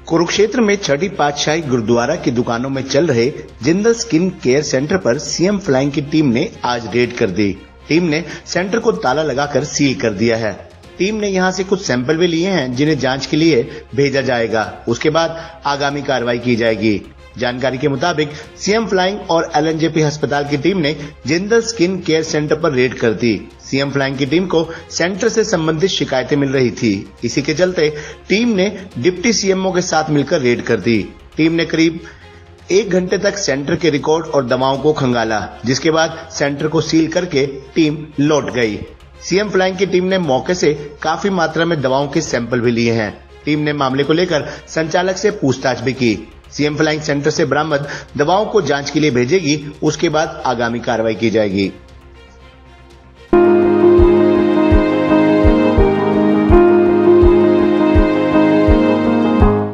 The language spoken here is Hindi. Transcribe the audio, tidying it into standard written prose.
कुरुक्षेत्र में छठी पातशाही गुरुद्वारा की दुकानों में चल रहे जिंदल स्किन केयर सेंटर पर सीएम फ्लाइंग की टीम ने आज रेड कर दी। टीम ने सेंटर को ताला लगाकर सील कर दिया है। टीम ने यहां से कुछ सैंपल भी लिए हैं जिन्हें जांच के लिए भेजा जाएगा। उसके बाद आगामी कार्रवाई की जाएगी। जानकारी के मुताबिक सीएम फ्लाइंग और एलएनजेपी अस्पताल की टीम ने जिंदल स्किन केयर सेंटर पर रेड कर दी। सीएम फ्लाइंग की टीम को सेंटर से संबंधित शिकायतें मिल रही थी। इसी के चलते टीम ने डिप्टी सीएमओ के साथ मिलकर रेड कर दी। टीम ने करीब 1 घंटे तक सेंटर के रिकॉर्ड और दवाओं को खंगाला, जिसके बाद सेंटर को सील करके टीम लौट गई। सीएम फ्लाइंग की टीम ने मौके से काफी मात्रा में दवाओं के सैंपल भी लिए हैं। टीम ने मामले को लेकर संचालक से पूछताछ भी की। सीएम फ्लाइंग सेंटर से बरामद दवाओं को जांच के लिए भेजेगी। उसके बाद आगामी कार्रवाई की जाएगी।